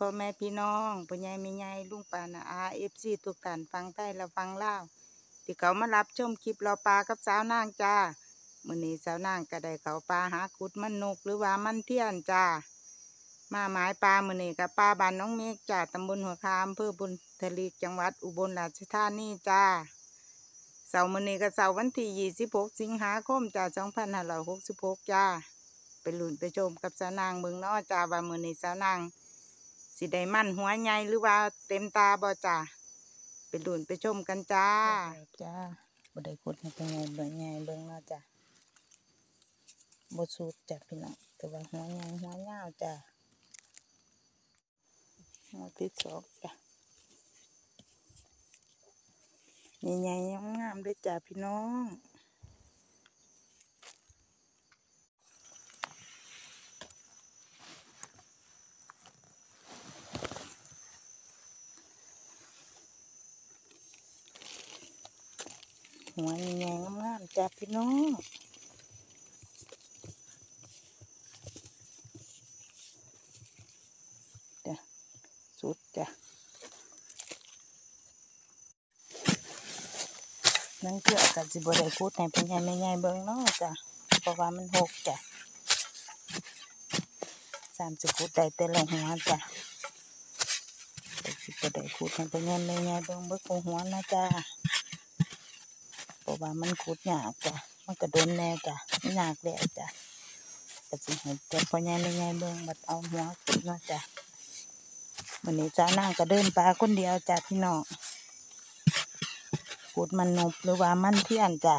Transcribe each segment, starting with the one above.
แม่พี่น้องพ่อใหญ่แม่ใหญ่ลุงป้าน้าอาFCทุกท่านฟังไทยและฟังลาวที่เขามารับชมคลิปเราปลากับสาวนางจ้ามื้อนี้สาวนางก็ได้เขาปลาหาขุดมันนกหรือว่ามันเทียนจ้ามาหมายปลามื้อนี้กับปลาบ้านน้องเมฆจ้าตำบลหัวคามอำเภอบุญทลีกจังหวัดอุบลราชธานีจ้าเสาร์มื้อนี้ก็เสาร์วันที่26สิงหาคมจ้า2566จ้าไปลุ้นไปชมกับสาวนางเบิ่งเนาะจ้าว่ามื้อนี้สาวนางสิได้มันหัวใหญ่หรือว่าเต็มตาบ่จ้าไปลุ้นไปชมกันจ้าจ้าบ่ได้ขุดให้เป็นไงเบิ่งใหญ่เบิ่งเนาะจ้าบ่สุดจ้ะพี่น้องแต่ว่าหัวใหญ่หัวยาวจ้าหัวที่สองจ้ะใหญ่ๆงามๆเลยจ้าพี่น้องหัวใหญ่ๆงามๆจ้าพี่น้องจ้ะสุดจ้ะนั่นคืออากาศสิบ่ได้ขุดให้เป็นใหญ่ไม่ใหญ่เบิ่งเนาะจ้ะเพราะว่ามันหกจ้ะ30ขุดได้แต่ละหัวจ้ะแต่สิบ่ได้ขุดให้เป็นใหญ่ไม่ใหญ่เบิ่งเบิดหัวนะจ้าเพราะว่ามันขุดยากจ้ะมันก็โดนแน่จ้ะมันยากแล้วจ้ะก็สิให้แต่พอใหญ่ไม่ใหญ่เบิ่งบัดเอาหัวขุดเนาะจ้ะวันนี้จ้านางก็เดินปลาคนเดียวจ้ะพี่น้องขุดมันนบหรือว่ามันเทียนจ้ะ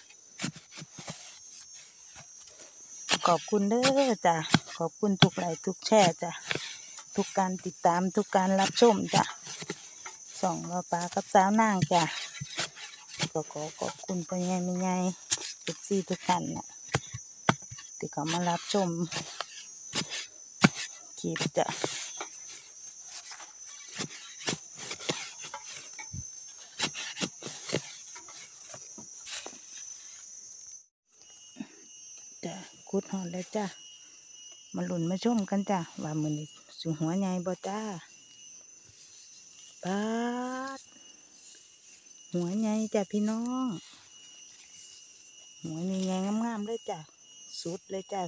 ขอบคุณเด้อจ้ะขอบคุณทุกไลค์ทุกแชร์จ้ะทุกการติดตามทุกการรับชมจ้ะส่องเราปลากับสาวนางจ้ะก็ขอบคุณพ่อใหญ่แม่ใหญ่ทุกท่านน่ะที่เขามารับชมคลิปจ้ะจ้ะขุดหอดแล้วจ้ะมาลุ้นมาชมกันจ้ะว่ามื้อนี้สิหัวใหญ่บ่จ้าปาดหัวใหญ่จ้ะพี่น้องหัวใหญ่ๆงามๆเลยจ้ะสุดเลยจ้ะ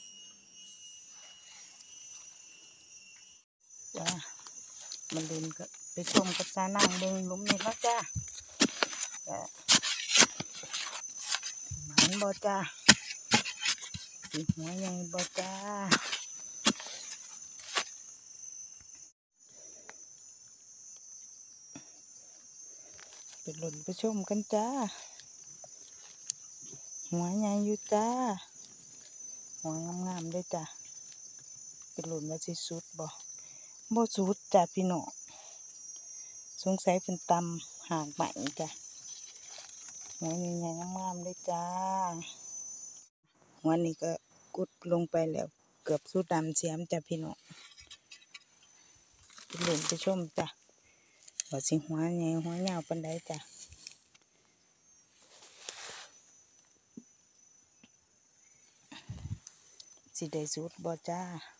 จ้ะมาลุ้นก็ไปชมกับสาวนางเบิ่งหลุมนี้เนาะจ้ะจ้ะหมันบ่จ้าสิหัวใหญ่บ่จ้าไปลุ้นไปชมกันจ้าหัวใหญ่อยู่จ้าหัวงามๆเลยจ้ะไปลุ้นว่าสิสุดบ่สุดจ้ะพี่น้องสงสัยเป็นตำหากใหม่จ้ะหัวใหญ่ๆงามๆเลยจ้าหัวนี้ก็กุดลงไปแล้วเกือบสุดดำเสียมจ้ะพี่น้องไปลุ้นไปชมจ้ะว่าสิหัวใหญ่หัวยาวปานใดจ้ะสิได้สุดบ่จ้า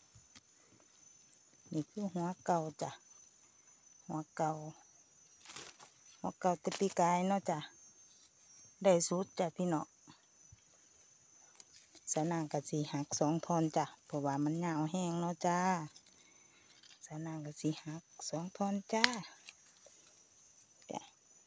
นี่คือหัวเก่าจ้ะหัวเก่าแต่ปีกายเนาะจ้ะได้สุดจ้ะพี่น้องสาวนางก็สิหัก2 ท่อนจ้ะเพราะว่ามันยาวแห้งเนาะจ้าสาวนางก็สิหัก2 ท่อนจ้าจ้ะ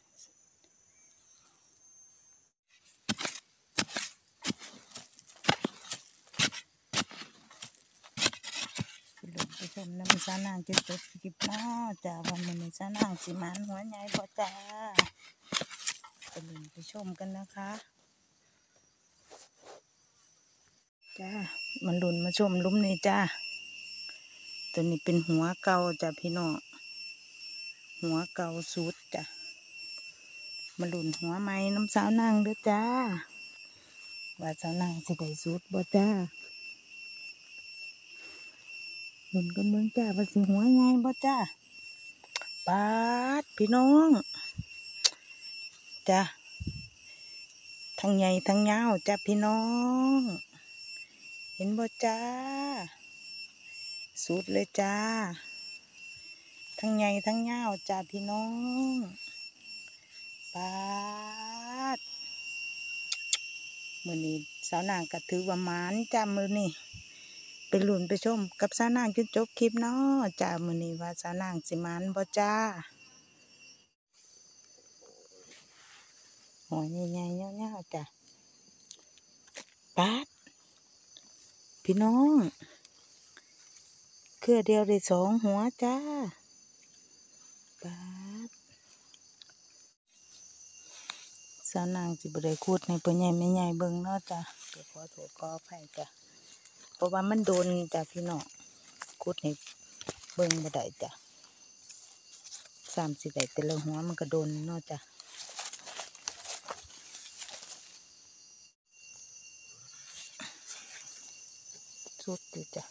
ไปชมน้ำสาวนางจะจบคลิปเนาะจ้าวันนี้สาวนางสิมันหัวใหญ่บ่จ้าไปลุ้นไปชมกันนะคะจ้ามันลุ้นมาชมหลุมนี้จ้าตัวนี้เป็นหัวเก่าจ้ะพี่น้องหัวเก่าสุดจ้ะมาลุ้นหัวใหม่น้ำสาวนางเด้อจ้าว่าสาวนางสิได้สุดบ่จ้าลุ้นกันเบิ่งจ้าว่าสิหัวใหญ่บ่จ้าปาดพี่น้องจ้าทั้งใหญ่ทั้งยาวจ้ะพี่น้องเห็นบ่จ้าสุดเลยจ้าทั้งใหญ่ทั้งยาวจ้าพี่น้องปาดมื้อนี้สาวนางก็ถือว่าหมานจ้ามื้อนี้ไปลุ้นไปชมกับสาวนางจนจบคลิปเนาะจ้ามื้อนี้ว่าสาวนางสิหมานบ่จ้าหัวใหญ่ๆยาวๆจ้ะปาดพี่น้องเครือเดียวได้2 หัวจ้าปาดสาวนางสิบ่ได้ขุดให้พ่อใหญ่แม่ใหญ่เบิ่งเนาะจ้ะก็ขอโทษขออภัยจ้ะเพราะว่ามันโดนจ้ะพี่น้องขุดให้เบิ่งบ่ได้จ้ะ30ได้แต่ละหัวมันก็โดนเนาะจ้ะสุดอยู่จ้ะ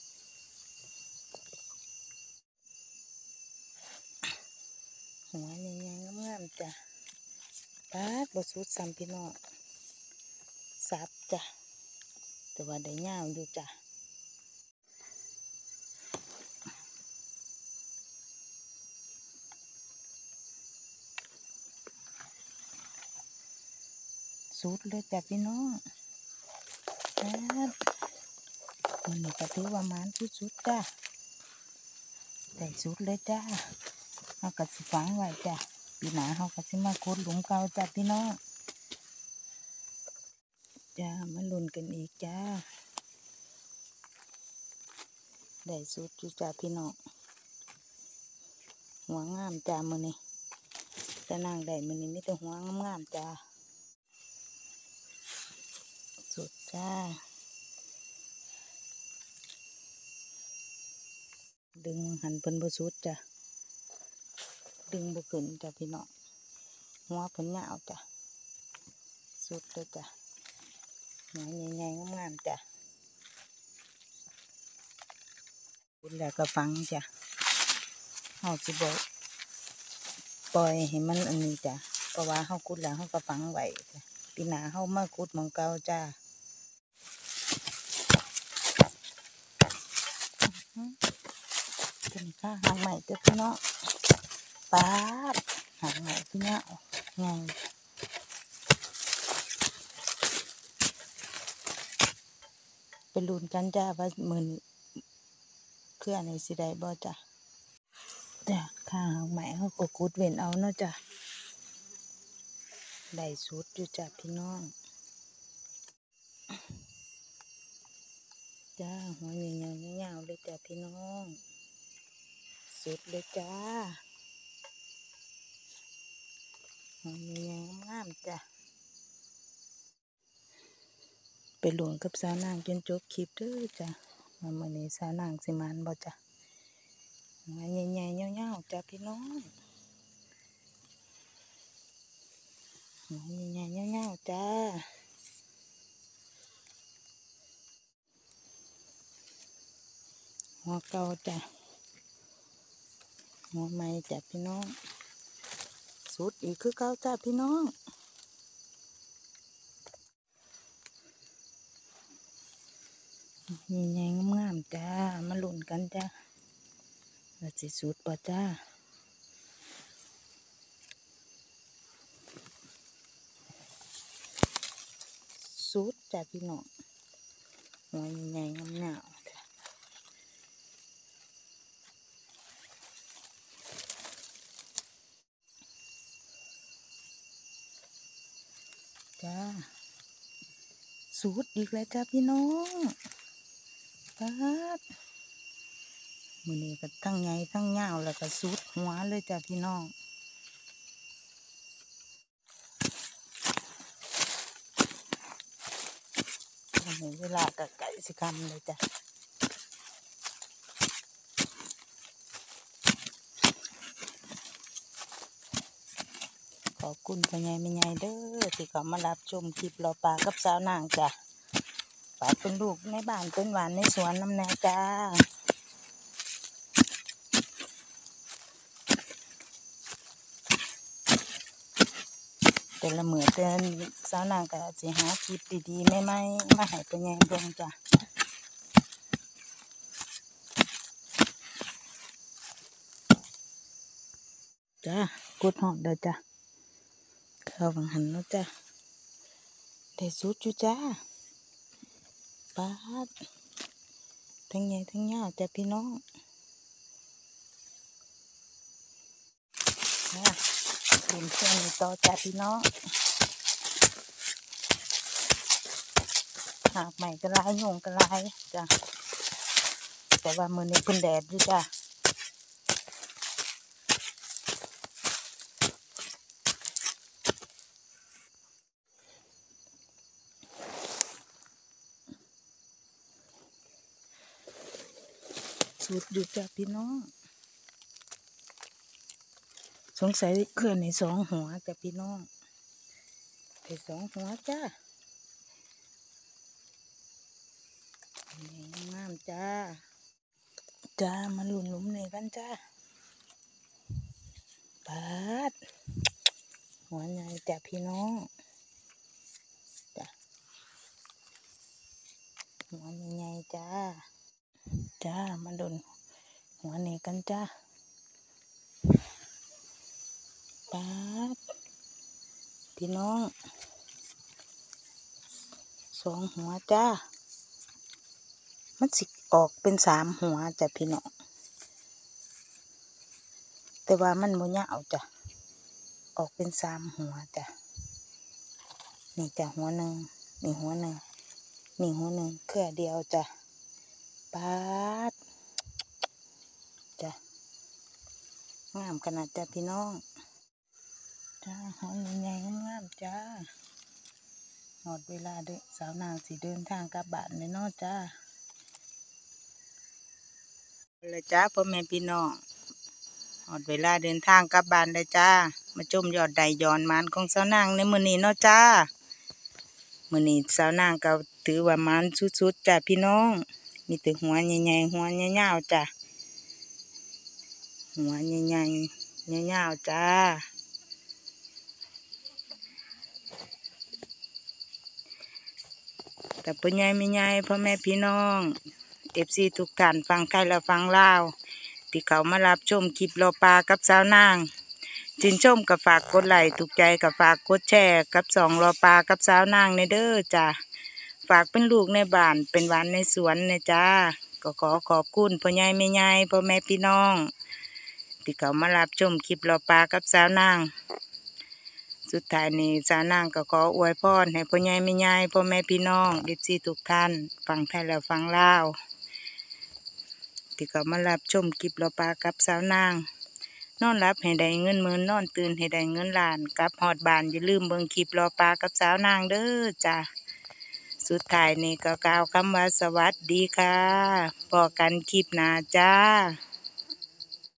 หัวใหญ่ๆงามๆจ้ะปาดบ่สุดซ้ำพี่น้องสับจ้ะแต่ว่าได้ยาวอยู่จ้ะสุดเลยจ้ะพี่น้องปาดมันนี่ก็ถือว่าหมานสุดๆจ้ะได้สุดเลยจ้าเราก็สิฝังไว้จ้ะปีหน้าเราก็สิมาขุดหลุมเก่าจ้ะพี่น้องจ้ามาลุ้นกันอีกจ้าได้สุดอยู่จ้ะพี่น้องหัวงามจ้ามื้อนี้แต่นางได้มื้อนี้มีแต่หัวงามๆจ้าสุดจ้าดึงหันเพิ่นบ่สุดจ้ะดึงบ่ขึ้นจ้ะพี่น้องหัวเพิ่นยาวจ้ะสุดเลยจ้ะหัวใหญ่ๆงามๆจ้ะขุดแล้วก็ฝังจ้ะเฮาสิบ่ปล่อยให้มันอันนี้จ้ะเพราะว่าเฮาขุดแล้วเฮาก็ฝังไว้จ้ะปีหน้าเฮามาขุดหม้องเก่าจ้าเป็นข้าหางใหม่เด้อพี่น้องปาดหางใหม่พี่น้องไงไปลุ้นกันจ้าว่ามื้อนี้เครือนี้สิได้บ่จ้ะจ้ะข้าหางใหม่เฮาก็ขุดเว้นเอาเนาะจ้ะได้สุดอยู่จ้ะพี่น้องจ้าหัวใหญ่ๆยาวๆเลยจ้ะพี่น้องสุดเลยจ้าหัวใหญ่ๆงามๆจ้ะไปหลวงกับสาวนางจนจบคลิปเด้อจ้ะว่ามื้อนี้สาวนางสิหมานบ่จ้ะหัวใหญ่ๆยาวๆจ้ะพี่น้องหัวใหญ่ๆยาวๆจ้าหัวเก่าจ้ะหัวใหม่จ้ะพี่น้องสุดอีกคือเก่าจ้ะพี่น้องใหญ่ๆงามๆจ้ามาลุ้นกันจ้ะว่าสิสุดบ่จ้าสุดจ้ะพี่น้องหัวใหญ่ๆงามๆจ้าสุดอีกแล้วจ้ะพี่น้องปัดมื้อนี้ก็ทั้งใหญ่ทั้งยาวแล้วก็สุดหัวเลยจ้ะพี่น้องวันนี้เวลาก็ใกล้สิค่ำเลยจ้ะขอบคุณพ่อใหญ่แม่ใหญ่เด้อที่เขามารับชมคลิปเราปลากับสาวนางจ้ะฝากเป็นลูกในบ้านเป็นหวานในสวนน้ำแน่จ้าแต่ละมื้อแต่สาวนางก็สิหาคลิปดีๆใหม่ๆมาให้พ่อใหญ่เบิ่งจ้ะจ้ากดหอดเด้อจ้าเข้าวังหันเนาะจ้าได้สุดอยู่จ้าปาดทั้งใหญ่ทั้งยาวจ้าพี่น้องจ้าเป็นเพื่อนต่อจ้าพี่น้องหากใหม่ก็ลายโยงก็ลายจ้าแต่ว่ามือนี้เพิ่นแดดอยู่จ้าสุดอยู่จ้าพี่น้องสงสัยเคลื่อนในสองหัวจ้าพี่น้องในสองหัวจ้างามจ้าจ้ามาหลุมหลุมนี่กันจ้าปาดหัวใหญ่จ้าพี่น้องจ้าหัวใหญ่จ้าจ้ามาหลุนหัวนี่กันจ้าปาดพี่น้องสองหัวจ้ามันสิออกเป็นสามหัวจ้ะพี่น้องแต่ว่ามันบ่ยาวจ้ะออกเป็นสามหัวจ้ะนี่จ้ะหัวหนึ่งนี่หัวหนึ่งนี่หัวหนึ่งเครือเดียวจ้ะปาดจ้ะงามขนาดจ้ะพี่น้องจ้าหัวใหญ่ๆงามจ้าหมดเวลาเด้อสาวนางสิเดินทางกลับบ้านเลยเนาะจ้าเลยจ้าพ่อแม่พี่น้องหมดเวลาเดินทางกลับบ้านเลยจ้ามาชมยอดใดย้อนมันของสาวนางในมื้อนี้เนาะจ้ามื้อนี้สาวนางก็ถือว่ามันสุดๆจ้าพี่น้องมีแต่หัวใหญ่ๆหัวใหญ่ๆจ้าหัวใหญ่ๆยาวๆจ้าแต่พ่อใหญ่ไม่ใหญ่พ่อแม่พี่น้องFCทุกท่านฟังไทยและฟังลาวที่เขามารับชมคลิปรอปลากับสาวนางชื่นชมกับฝากกดไลค์ถูกใจกับฝากกดแชร์กับสองรอปลากับสาวนางในเด้อจ้าฝากเป็นลูกในบ้านเป็นหวานในสวนนะจ้าก็ขอขอบคุณพ่อใหญ่แม่ใหญ่พ่อแม่พี่น้องที่เขามารับชมคลิปรอปลากับสาวนางสุดท้ายนี้สาวนางก็ขออวยพรให้พ่อใหญ่แม่ใหญ่พ่อแม่พี่น้องFCทุกท่านฟังไทยและฟังลาวที่เขามารับชมคลิปรอปลากับสาวนางนอนรับให้ได้เงินหมื่นนอนตื่นให้ได้เงินล้านกลับฮอดบ้านอย่าลืมเบิ่งคลิปรอปลากับสาวนางเด้อจ้าสุดท้ายนี้ก็กล่าวคำว่าสวัสดีค่ะพบกันคลิปหน้าจ้า